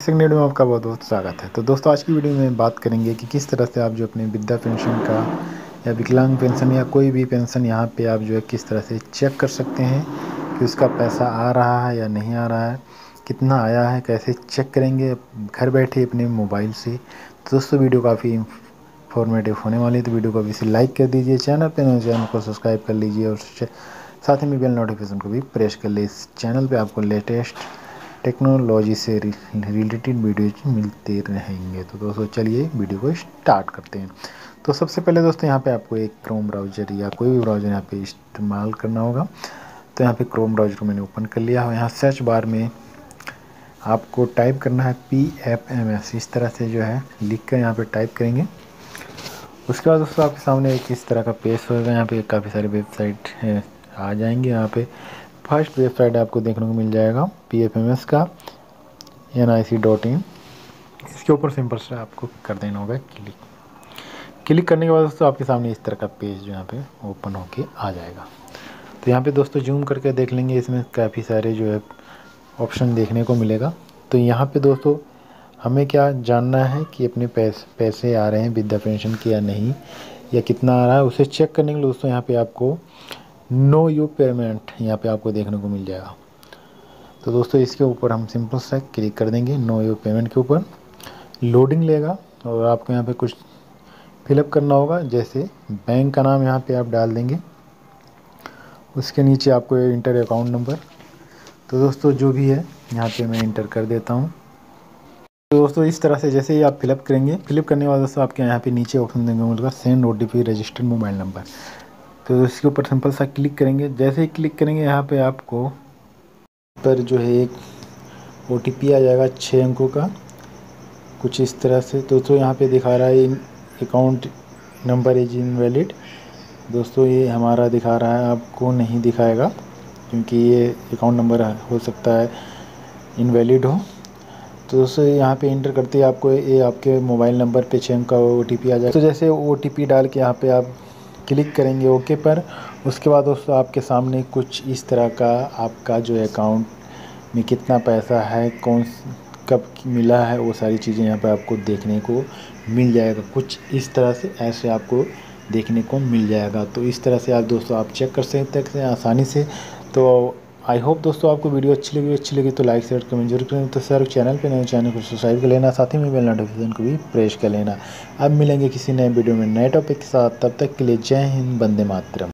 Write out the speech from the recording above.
Second video में आपका बहुत बहुत स्वागत है। तो दोस्तों आज की वीडियो में बात करेंगे कि किस तरह से आप जो अपने वृद्धा पेंशन का या विकलांग पेंशन या कोई भी पेंशन यहाँ पे आप जो है किस तरह से चेक कर सकते हैं कि उसका पैसा आ रहा है या नहीं आ रहा है, कितना आया है, कैसे चेक करेंगे घर बैठे अपने मोबाइल से। तो दोस्तों वीडियो काफ़ी इंफॉर्मेटिव होने वाली है, तो वीडियो को अभी से लाइक कर दीजिए, चैनल को सब्सक्राइब कर लीजिए और साथ ही में बेल नोटिफिकेशन को भी प्रेस कर ले। इस चैनल पे आपको लेटेस्ट टेक्नोलॉजी से रिलेटेड वीडियो मिलते रहेंगे। तो दोस्तों चलिए वीडियो को स्टार्ट करते हैं। तो सबसे पहले दोस्तों यहाँ पे आपको एक क्रोम ब्राउज़र या कोई भी ब्राउज़र यहाँ पे इस्तेमाल करना होगा। तो यहाँ पे क्रोम ब्राउज़र को मैंने ओपन कर लिया है। यहाँ सर्च बार में आपको टाइप करना है PFMS, इस तरह से जो है लिख कर यहाँ पर टाइप करेंगे। उसके बाद दोस्तों आपके सामने एक इस तरह का पेज होगा। यहाँ पे काफ़ी सारे वेबसाइट आ जाएंगे। यहाँ पे फर्स्ट वेबसाइट आपको देखने को मिल जाएगा PFMS का NIC.in। इसके ऊपर सिंपल से आपको कर देना होगा क्लिक करने के बाद दोस्तों आपके सामने इस तरह का पेज जो यहाँ पे ओपन होके आ जाएगा। तो यहाँ पे दोस्तों जूम करके देख लेंगे, इसमें काफ़ी सारे जो है ऑप्शन देखने को मिलेगा। तो यहाँ पे दोस्तों हमें क्या जानना है कि अपने पैसे आ रहे हैं वृद्धा पेंशन के या नहीं, या कितना आ रहा है, उसे चेक करने के लिए दोस्तों यहाँ पे आपको नो यू पेमेंट यहाँ पे आपको देखने को मिल जाएगा। तो दोस्तों इसके ऊपर हम सिंपल सा क्लिक कर देंगे। नो यू पेमेंट के ऊपर लोडिंग लेगा और आपको यहाँ पे कुछ फिलअप करना होगा, जैसे बैंक का नाम यहाँ पे आप डाल देंगे। उसके नीचे आपको इंटर अकाउंट नंबर, तो दोस्तों जो भी है यहाँ पे मैं इंटर कर देता हूँ। तो दोस्तों इस तरह से जैसे ही आप फिलअप करेंगे, फिलअप करने के बाद दोस्तों आपके यहाँ पे नीचे ऑप्शन देंगे मिलेगा send OTP registered mobile number. तो इसके ऊपर सिंपल सा क्लिक करेंगे। जैसे ही क्लिक करेंगे यहाँ पे आपको पर जो है एक OTP आ जाएगा 6 अंकों का, कुछ इस तरह से। दोस्तों यहाँ पे दिखा रहा है अकाउंट नंबर इज इनवैलिड। दोस्तों ये हमारा दिखा रहा है, आपको नहीं दिखाएगा क्योंकि ये अकाउंट नंबर हो सकता है इनवैलिड हो। तो दोस्तों यहाँ पे इंटर करते ही आपको ये आपके मोबाइल नंबर पे 6 अंक का OTP आ जाएगा। तो जैसे OTP डाल के यहाँ पे आप क्लिक करेंगे ओके पर, उसके बाद दोस्तों आपके सामने कुछ इस तरह का आपका जो अकाउंट में कितना पैसा है, कौन कब मिला है, वो सारी चीज़ें यहाँ पे आपको देखने को मिल जाएगा। कुछ इस तरह से ऐसे आपको देखने को मिल जाएगा। तो इस तरह से आप दोस्तों आप चेक कर सकते हैं आसानी से। तो आई होप दोस्तों आपको वीडियो अच्छी लगी तो लाइक शेयर कमेंट जरूर करें। तो सर चैनल पे नए चैनल को सब्सक्राइब कर लेना, साथ ही में बेल नोटिफिकेशन को भी प्रेस कर लेना। अब मिलेंगे किसी नए वीडियो में नए टॉपिक के साथ, तब तक के लिए जय हिंद, वंदे मातरम।